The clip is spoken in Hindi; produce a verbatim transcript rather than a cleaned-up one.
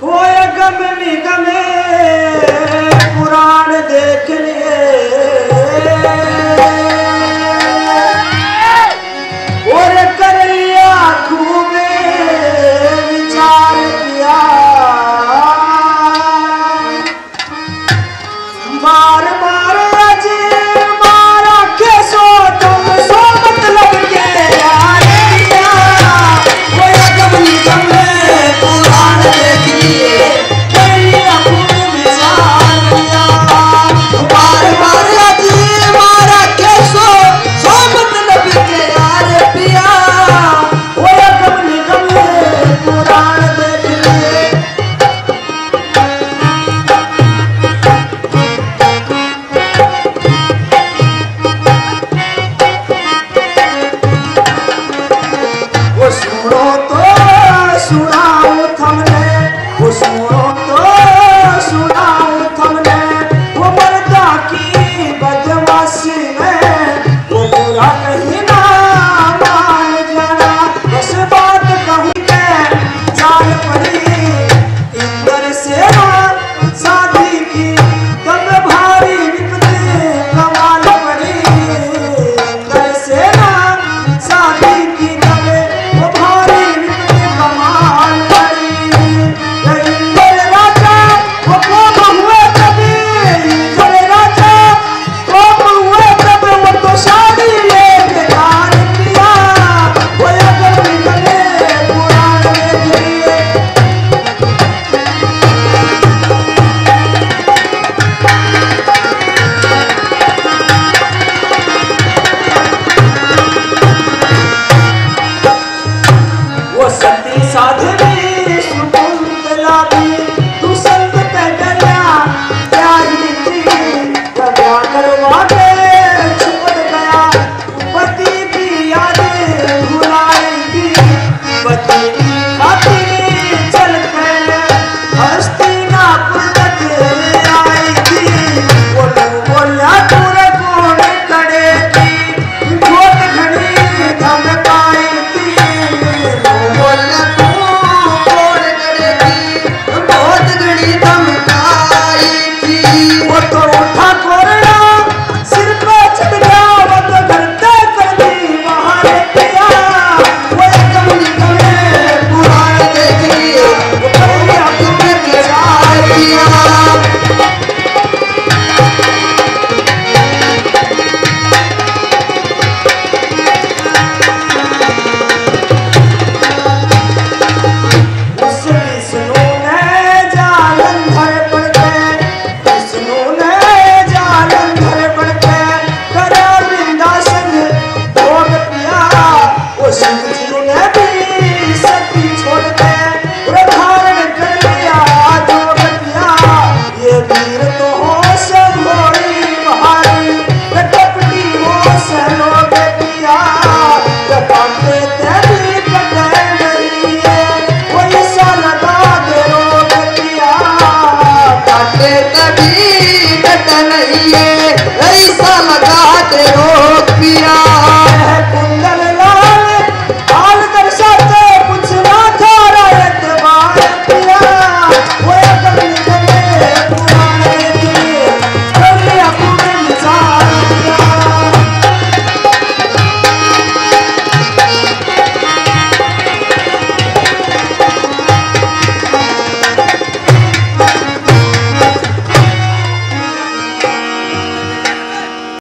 होए गम निगमे पुराण देख लिए और कर लिया खूब विचार किया मार मार अजी मारा के सो तुम सो मतलब के यार किया होए गम निगमे पुराण देख लिए कर लिया खूब विचार किया मार मार अजी मारा के सो सो मतलब के यार पिया होए गम निगमे पुराण देख लिए वो सुनो तो सुनाऊं थमने वो सुनो तो सुनाऊं थमने वो मर्दा की बदमाशी में वो बुरा कहीं ना मान जाना बस बात कहूँ के जान पड़ी इंदर से शादी की तब भारी विपत्ति कमाल पड़ी इंदर से शादी की तब वो भारी विपत्ति कमाल पड़ी इंदर राजा वो कोम हुए कभी इंदर राजा कोम हुए तब वो तो शादी लेके जान किया वो अगर निकले पुराण देख लिए वो सती साधवी सुकुंतला भी तू संत कह गया प्यारी थी क्या करवा के छुप गया पति की यादें भुलाई थी पति की खातिर चल कर हस्तिनापुर तक आई थी वो लोग बोलिया पूरे कौन करे थी बहुत घड़ी धमकाई थी वो बोलिया तू कौन करे थी बहुत घड़ी धमकाई थी वो तो उठा कोरड़ा सिर पे चढ़ गया वो तो घरते कर दी वहां रे पिया वो एकदम निकले पुराण देख लिया वो करिया तुम्हें विचार किया उस विष्णु ने जालंधर पड़ गए विष्णु ने जालंधर पड़ गए करे वृंदासन भोग पिया वो शिव जी ने